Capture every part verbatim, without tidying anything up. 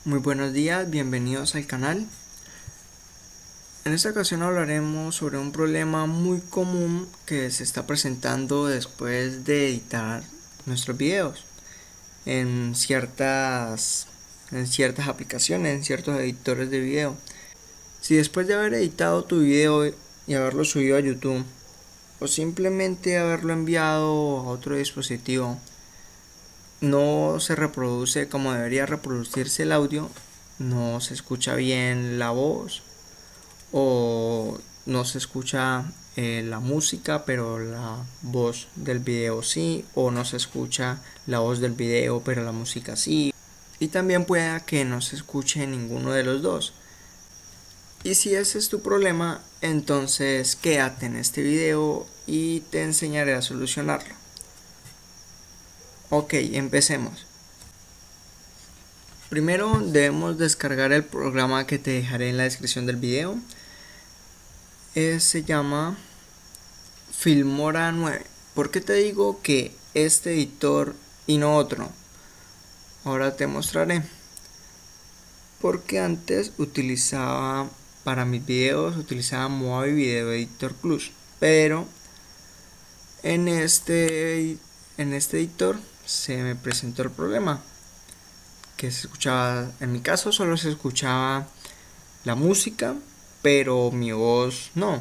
Muy buenos días, bienvenidos al canal. En esta ocasión hablaremos sobre un problema muy común que se está presentando después de editar nuestros videos en ciertas, en ciertas aplicaciones, en ciertos editores de video. Si después de haber editado tu video y haberlo subido a YouTube o simplemente haberlo enviado a otro dispositivo, no se reproduce como debería reproducirse el audio, no se escucha bien la voz o no se escucha eh, la música pero la voz del video sí, o no se escucha la voz del video pero la música sí, y también pueda que no se escuche ninguno de los dos. Y si ese es tu problema, entonces quédate en este video y te enseñaré a solucionarlo. Ok, empecemos. Primero debemos descargar el programa que te dejaré en la descripción del video. Eh, se llama Filmora nueve. ¿Por qué te digo que este editor y no otro? Ahora te mostraré. Porque antes utilizaba, para mis videos, utilizaba Moavi Video Editor Plus. Pero en este, en este editor se me presentó el problema. Que se escuchaba, en mi caso solo se escuchaba la música, pero mi voz no.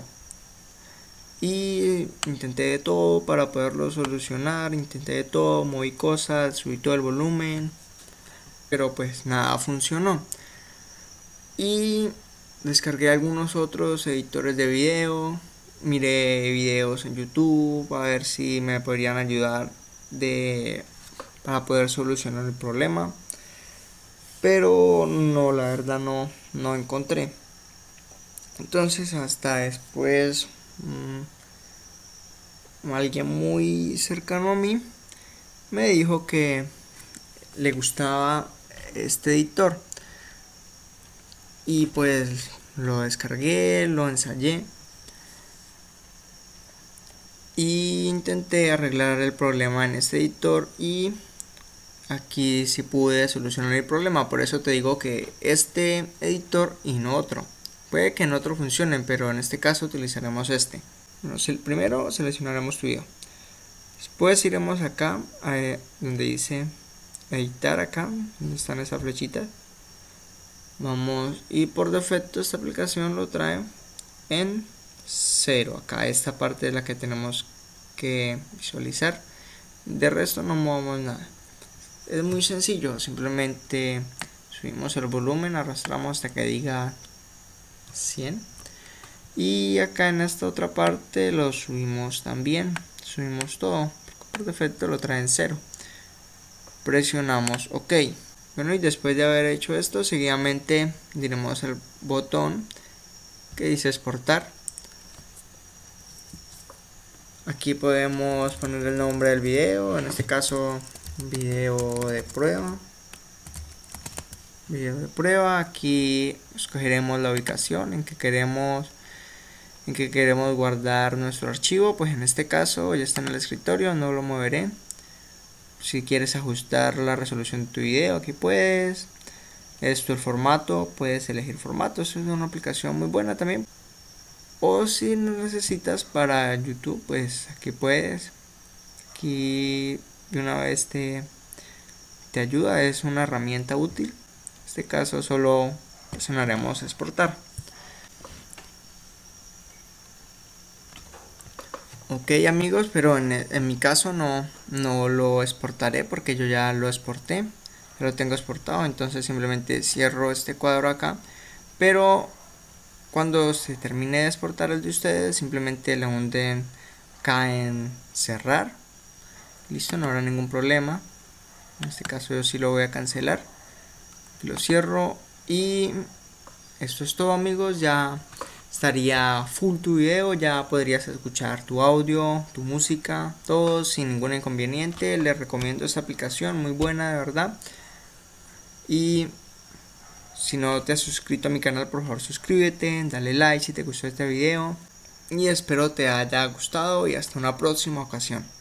Y intenté de todo para poderlo solucionar, intenté de todo, moví cosas, subí todo el volumen, pero pues nada funcionó. Y descargué algunos otros editores de video, miré videos en YouTube a ver si me podrían ayudar de, para poder solucionar el problema. Pero no, la verdad no, no encontré. Entonces hasta después mmm, alguien muy cercano a mí me dijo que le gustaba este editor. Y pues lo descargué, lo ensayé. Y intenté arreglar el problema en este editor y aquí sí pude solucionar el problema. Por eso te digo que este editor y no otro. Puede que en otro funcionen, pero en este caso utilizaremos este. Bueno, primero seleccionaremos tu video. Después iremos acá a donde dice editar, acá donde están esas flechitas. Vamos, y por defecto esta aplicación lo trae en cero. Acá esta parte es la que tenemos que visualizar. De resto no movemos nada. Es muy sencillo, simplemente subimos el volumen, arrastramos hasta que diga cien. Y acá en esta otra parte lo subimos también, subimos todo, por defecto lo trae en cero. Presionamos OK. Bueno, y después de haber hecho esto, seguidamente diremos el botón que dice exportar. Aquí podemos poner el nombre del video, en este caso video de prueba. Video de prueba. Aquí escogeremos la ubicación en que queremos en que queremos guardar nuestro archivo. Pues en este caso ya está en el escritorio, no lo moveré. Si quieres ajustar la resolución de tu video, aquí puedes. Esto, el formato, puedes elegir formato. Es una aplicación muy buena también. O si no necesitas para YouTube, pues aquí puedes. Aquí de una vez te, te ayuda, es una herramienta útil. En este caso solo presionaremos exportar. Ok amigos, pero en, en mi caso no, no lo exportaré porque yo ya lo exporté, ya lo tengo exportado, entonces simplemente cierro este cuadro acá. Pero cuando se termine de exportar el de ustedes, simplemente le hunden acá en cerrar. Listo, no habrá ningún problema. En este caso yo sí lo voy a cancelar. Lo cierro y esto es todo amigos, ya estaría full tu video, ya podrías escuchar tu audio, tu música, todo sin ningún inconveniente. Les recomiendo esta aplicación, muy buena de verdad. Y si no te has suscrito a mi canal, por favor suscríbete, dale like si te gustó este video. Y espero te haya gustado y hasta una próxima ocasión.